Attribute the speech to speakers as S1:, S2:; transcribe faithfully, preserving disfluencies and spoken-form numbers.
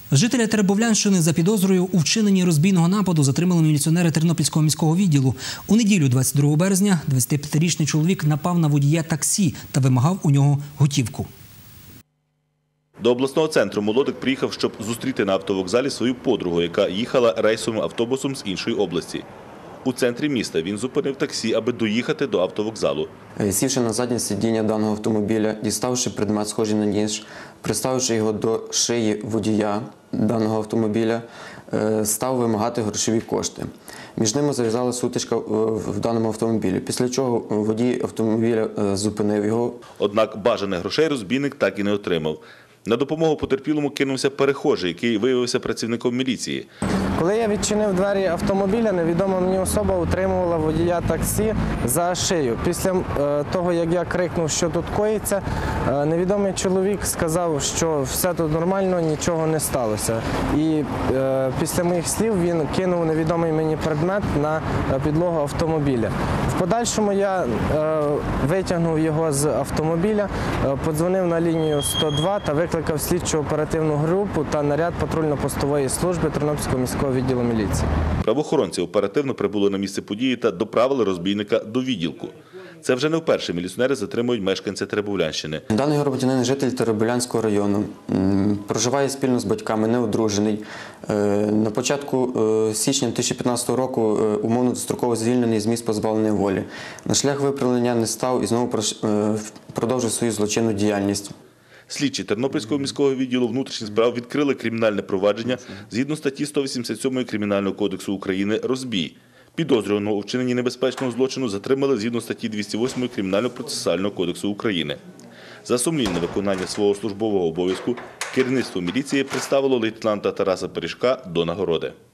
S1: Жителя Теребовлянщини за підозрою у вчиненні розбійного нападу затримали міліціонери Тернопільського міського відділу. У неділю, двадцять другого березня, двадцятип'ятирічний чоловік напав на водія таксі та вимагав у нього готівку.
S2: До обласного центру молодик приїхав, щоб зустріти на автовокзалі свою подругу, яка їхала рейсовим автобусом з іншої області. У центрі міста він зупинив таксі, аби доїхати до автовокзалу.
S3: Сівши на заднє сидіння даного автомобіля, діставши предмет, схожий на ніж, приставивши його до шиї водія даного автомобіля, став вимагати грошові кошти. Між ними зав'язала сутичка в даному автомобілі, після чого водій автомобіля зупинив його.
S2: Однак бажаних грошей розбійник так і не отримав. На допомогу потерпілому кинувся перехожий, який виявився працівником міліції.
S4: Коли я відчинив двері автомобіля, невідома мені особа утримувала водія таксі за шию. Після того, як я крикнув, що тут коїться, невідомий чоловік сказав, що все тут нормально, нічого не сталося. І після моїх слів він кинув невідомий мені предмет на підлогу автомобіля. В подальшому я витягнув його з автомобіля, подзвонив на лінію сто два та викликав слідчу оперативну групу та наряд патрульно-постової служби Тернопільського міського відділу міліції.
S2: Правоохоронці оперативно прибули на місце події та доправили розбійника до відділку. Це вже не вперше міліціонери затримують мешканця Теребовлянщини.
S3: Даний громадянин – житель Теребовлянського району, проживає спільно з батьками, не одружений. На початку січня дві тисячі п'ятнадцятого року умовно достроково звільнений з місць позбавлення волі. На шлях виправлення не став і знову продовжив свою злочинну діяльність.
S2: Слідчі Тернопільського міського відділу внутрішніх справ відкрили кримінальне провадження згідно статті сто вісімдесят сьомої Кримінального кодексу України «Розбій». Підозрюваного у вчиненні небезпечного злочину затримали згідно статті двісті восьмої Кримінального процесуального кодексу України. За сумлінне виконання свого службового обов'язку керівництво міліції представило лейтенанта Тараса Пиріжка до нагороди.